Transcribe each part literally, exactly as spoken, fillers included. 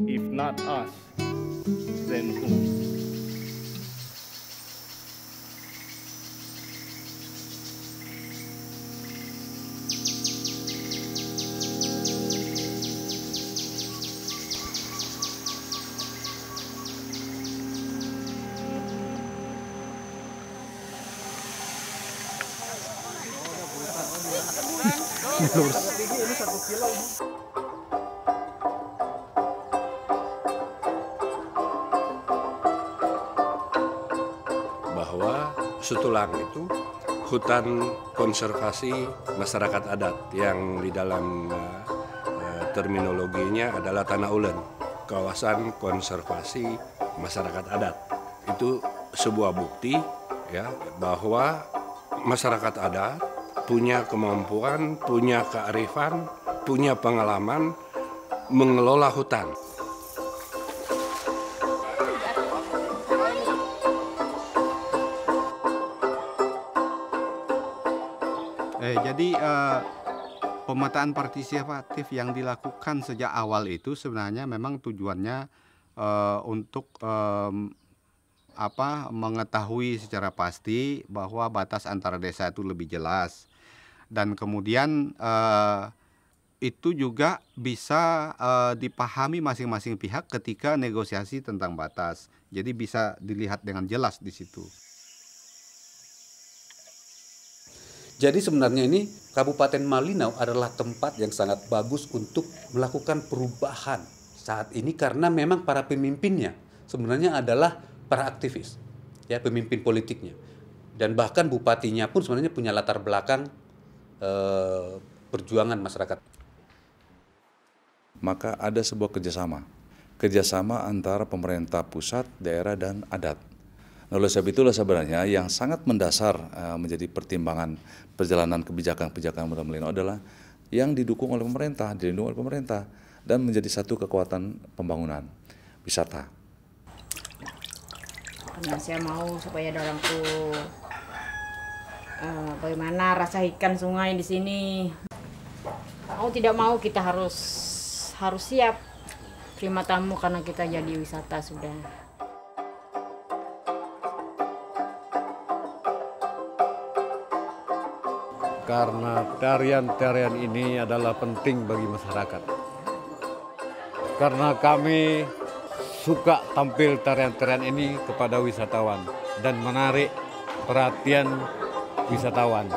If not us, then who? Bahwa Sutulang itu hutan konservasi masyarakat adat yang di dalam uh, terminologinya adalah Tanah Ulen, kawasan konservasi masyarakat adat. Itu sebuah bukti ya bahwa masyarakat adat punya kemampuan, punya kearifan, punya pengalaman mengelola hutan. Eh, jadi eh, pemetaan partisipatif yang dilakukan sejak awal itu sebenarnya memang tujuannya eh, untuk eh, apa mengetahui secara pasti bahwa batas antara desa itu lebih jelas. Dan kemudian eh, itu juga bisa eh, dipahami masing-masing pihak ketika negosiasi tentang batas. Jadi bisa dilihat dengan jelas di situ. Jadi sebenarnya ini Kabupaten Malinau adalah tempat yang sangat bagus untuk melakukan perubahan saat ini karena memang para pemimpinnya sebenarnya adalah para aktivis, ya pemimpin politiknya. Dan bahkan bupatinya pun sebenarnya punya latar belakang eh, perjuangan masyarakat. Maka ada sebuah kerjasama, kerjasama antara pemerintah pusat, daerah, dan adat. Nah, oleh sebab itulah sebenarnya yang sangat mendasar uh, menjadi pertimbangan perjalanan kebijakan-kebijakan Muda Malinau adalah yang didukung oleh pemerintah, dilindungi oleh pemerintah, dan menjadi satu kekuatan pembangunan wisata. Karena saya mau supaya dorangku uh, bagaimana rasa ikan sungai di sini. Mau tidak mau kita harus harus siap terima tamu karena kita jadi wisata sudah. Karena tarian-tarian ini adalah penting bagi masyarakat. Karena kami suka tampil tarian-tarian ini kepada wisatawan dan menarik perhatian wisatawan.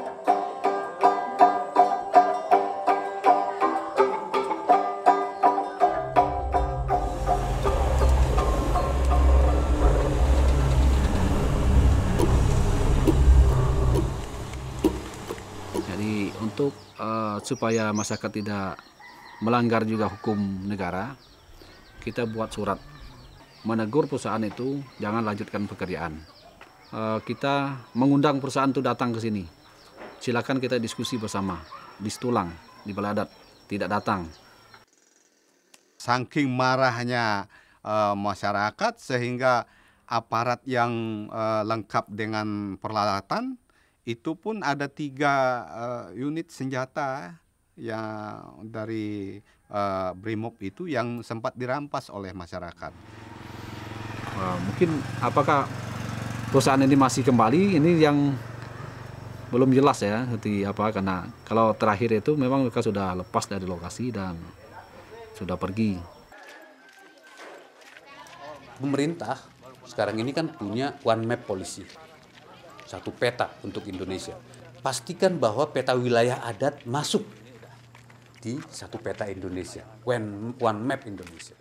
Untuk uh, supaya masyarakat tidak melanggar juga hukum negara, kita buat surat menegur perusahaan itu jangan lanjutkan pekerjaan. Uh, kita mengundang perusahaan itu datang ke sini. Silakan kita diskusi bersama di Sutulang, di Balai Adat, tidak datang. Saking marahnya uh, masyarakat sehingga aparat yang uh, lengkap dengan peralatan itu pun ada tiga uh, unit senjata yang dari uh, Brimob itu yang sempat dirampas oleh masyarakat. Uh, mungkin apakah perusahaan ini masih kembali? Ini yang belum jelas ya, seperti apa karena kalau terakhir itu memang mereka sudah lepas dari lokasi dan sudah pergi. Pemerintah sekarang ini kan punya one map policy. Satu peta untuk Indonesia. Pastikan bahwa peta wilayah adat masuk di satu peta Indonesia, one, one map Indonesia.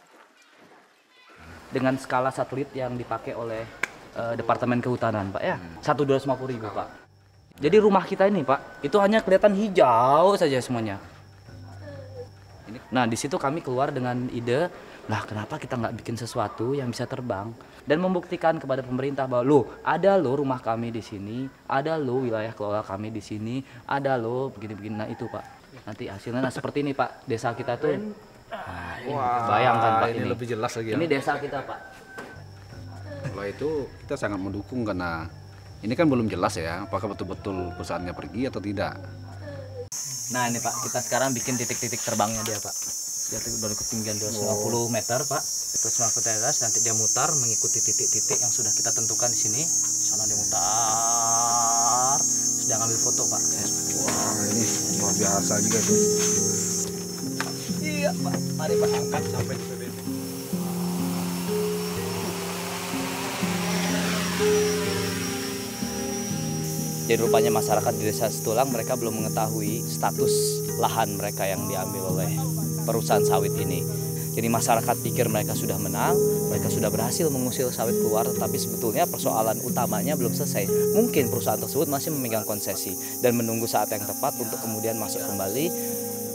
Dengan skala satelit yang dipakai oleh uh, Departemen Kehutanan, Pak ya, satu dua ratus lima puluh ribu, Pak. Jadi rumah kita ini, Pak, itu hanya kelihatan hijau saja semuanya. Nah, di situ kami keluar dengan ide, lah kenapa kita nggak bikin sesuatu yang bisa terbang dan membuktikan kepada pemerintah bahwa lo ada lo rumah kami di sini, ada lo wilayah kelola kami di sini, ada lo begini-begini. Nah itu Pak, nanti hasilnya nah, seperti ini Pak, desa kita tuh. Nah, ini, Wah, bayangkan Pak ini, ini lebih jelas lagi ya. Ini desa kita Pak. Kalau itu kita sangat mendukung karena ini kan belum jelas ya, apakah betul-betul perusahaannya pergi atau tidak. Nah ini Pak, kita sekarang bikin titik-titik terbangnya dia Pak. dari ketinggian dua ratus lima puluh meter Pak, terus masuk teras, nanti dia mutar mengikuti titik-titik yang sudah kita tentukan di sini. Sana dia mutar, terus dia ngambil foto Pak. Wah ini luar biasa juga tuh. Iya Pak, mari Pak angkat sampai di P B B. Jadi rupanya masyarakat di Desa Situlang mereka belum mengetahui status lahan mereka yang diambil oleh perusahaan sawit ini. Jadi masyarakat pikir mereka sudah menang, mereka sudah berhasil mengusir sawit keluar, tetapi sebetulnya persoalan utamanya belum selesai. Mungkin perusahaan tersebut masih memegang konsesi dan menunggu saat yang tepat untuk kemudian masuk kembali.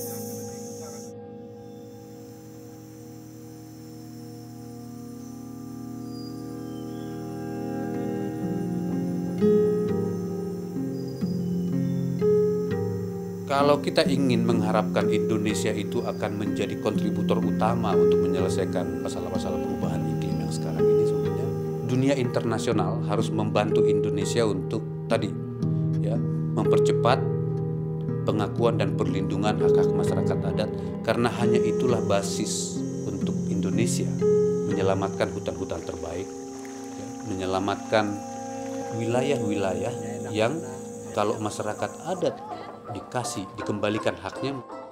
Kalau kita ingin mengharapkan Indonesia itu akan menjadi kontributor utama untuk menyelesaikan masalah-masalah perubahan iklim yang sekarang ini, sebenarnya dunia internasional harus membantu Indonesia untuk tadi ya mempercepat pengakuan dan perlindungan hak-hak masyarakat adat, karena hanya itulah basis untuk Indonesia menyelamatkan hutan-hutan terbaik, ya, menyelamatkan wilayah-wilayah yang kalau masyarakat adat dikasih, dikembalikan haknya.